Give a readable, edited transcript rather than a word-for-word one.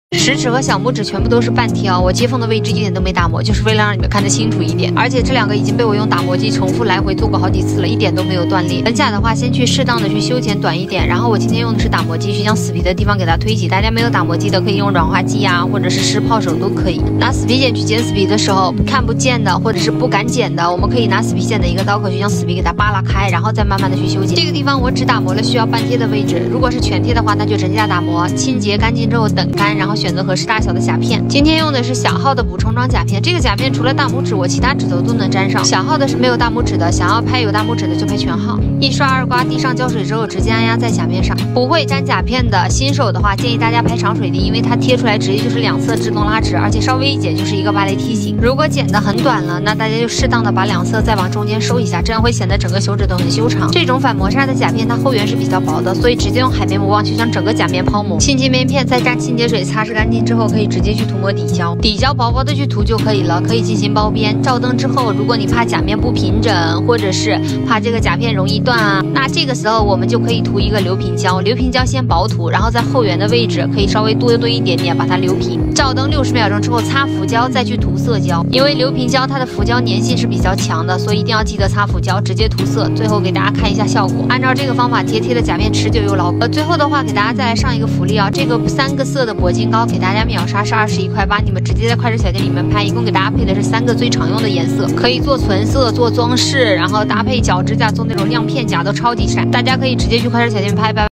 食指和小拇指全部都是半贴哦，我接缝的位置一点都没打磨，就是为了让你们看得清楚一点。而且这两个已经被我用打磨机重复来回做过好几次了，一点都没有断裂。指甲的话，先去适当的去修剪短一点，然后我今天用的是打磨机，去将死皮的地方给它推挤。大家没有打磨机的，可以用软化剂啊，或者是湿泡手都可以。拿死皮剪去剪死皮的时候，看不见的或者是不敢剪的，我们可以拿死皮剪的一个刀口去将死皮给它扒拉开，然后再慢慢的去修剪。这个地方我只打磨了需要半贴的位置，如果是全贴的话，那就整甲打磨，清洁干净之后等干，然后选择合适大小的甲片。今天用的是小号的补充装甲片，这个甲片除了大拇指，我其他指头都能粘上。小号的是没有大拇指的，想要拍有大拇指的就拍全号。一刷二刮，滴上胶水之后直接按压在甲片上。不会粘甲片的新手的话，建议大家拍长水滴，因为它贴出来直接就是两侧自动拉直，而且稍微一剪就是一个芭蕾梯形。如果剪得很短了，那大家就适当的把两侧再往中间收一下，这样会显得整个手指头很修长。这种反磨砂的甲片它后缘是比较薄的，所以直接用海绵膜棒去将整个甲面抛磨。清洁面片再蘸清洁水擦拭干净之后，可以直接去涂抹底胶，底胶薄薄的去涂就可以了，可以进行包边。照灯之后，如果你怕甲面不平整，或者是怕这个甲片容易断啊，那这个时候我们就可以涂一个留平胶。留平胶先薄涂，然后在后缘的位置可以稍微多一点点把它留平。照灯60秒钟之后擦浮胶，再去涂色胶，因为留平胶它的浮胶粘性是比较强的，所以一定要记得擦浮胶，直接涂色。最后给大家看一下效果，按照这个方法贴的甲片持久又牢固。最后的话给大家再来上一个福利啊，这个3个色的铂金膏给大家秒杀是21块8，你们直接在快手小店里面拍，一共给大家配的是3个最常用的颜色，可以做存色、做装饰，然后搭配脚指甲做那种亮片甲都超级闪，大家可以直接去快手小店拍。